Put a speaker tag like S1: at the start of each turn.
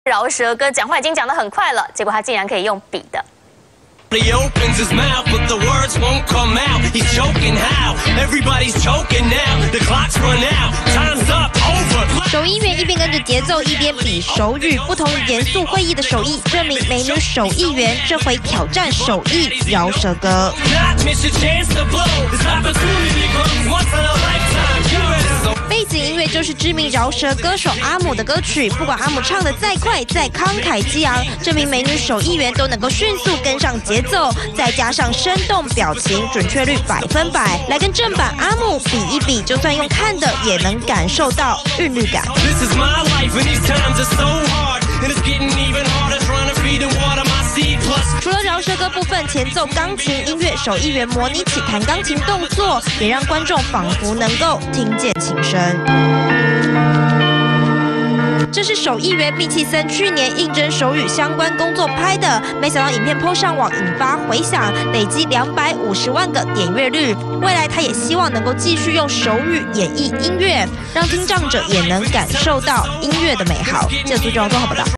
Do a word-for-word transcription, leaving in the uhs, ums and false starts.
S1: 饶舌歌讲话已经讲得很快了，结果他竟然可以用比的。
S2: He opens his mouth, but the words won't come out. He's choking how? Everybody's choking now. The clock's run out. Time's up. Over.
S3: 手艺员一边跟着节奏，一边比手语，不同于严肃会议的手艺。这名美女手艺员这回挑战手艺饶舌歌。 背景音乐就是知名饶舌歌手阿姆的歌曲，不管阿姆唱得再快、再慷慨激昂，这名美女手艺员都能够迅速跟上节奏，再加上生动表情，准确率百分百，来跟正版阿姆比一比，就算用看的也能感受到韵律感。 除了饶舌歌部分，前奏钢琴音乐，手艺员模拟起弹钢琴动作，也让观众仿佛能够听见琴声。这是手艺员密契森去年应征手语相关工作拍的，没想到影片 po 上网引发回响，累积两百五十万个点阅率。未来他也希望能够继续用手语演绎音乐，让听障者也能感受到音乐的美好。记者苏志荣综合报道。